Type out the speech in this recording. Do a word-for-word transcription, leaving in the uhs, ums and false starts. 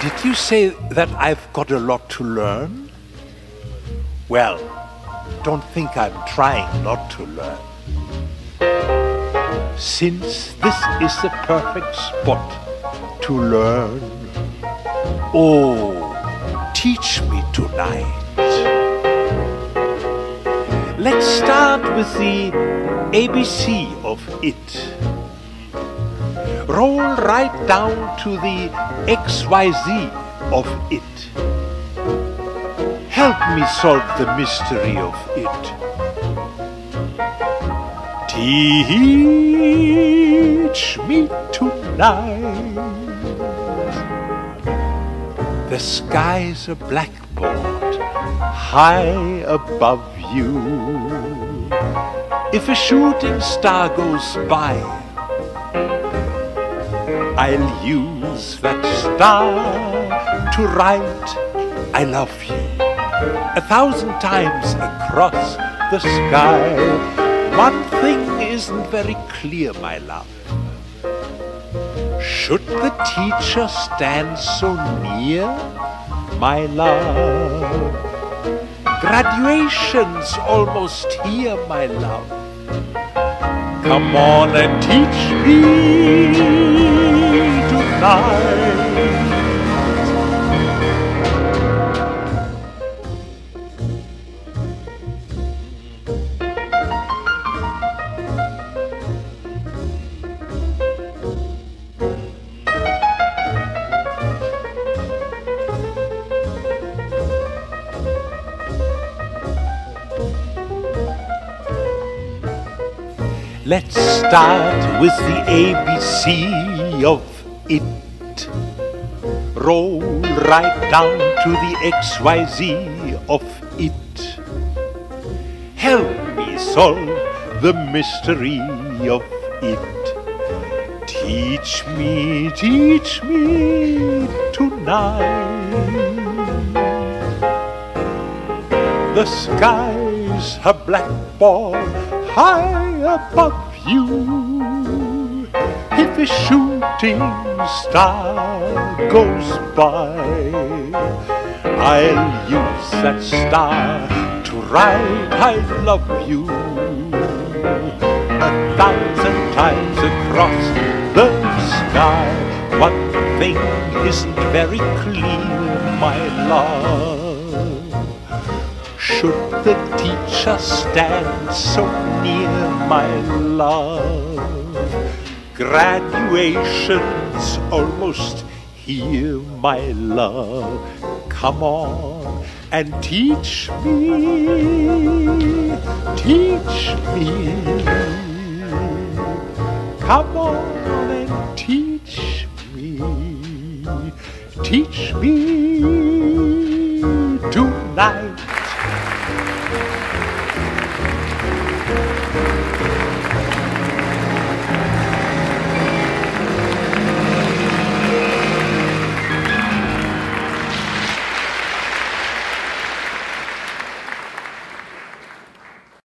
Did you say that I've got a lot to learn? Well, don't think I'm trying not to learn. Since this is the perfect spot to learn, oh, teach me tonight. Let's start with the A B C of it. Roll right down to the X Y Z of it. Help me solve the mystery of it. Teach me tonight. The sky's a blackboard high above you. If a shooting star goes by, I'll use that star to write I love you a thousand times across the sky. One thing isn't very clear, my love. Should the teacher stand so near, my love? Graduation's almost here, my love. Come on and teach me tonight. Let's start with the A B C of it. Roll right down to the X Y Z of it. Help me solve the mystery of it. Teach me, teach me tonight. The sky's a blackboard high above you. If a shooting star goes by, I'll use that star to write I love you a thousand times across the sky. One thing isn't very clear, my love. Should the teacher stand so near, my love? Graduation's almost here, my love. Come on and teach me, teach me. Come on and teach me, teach me tonight.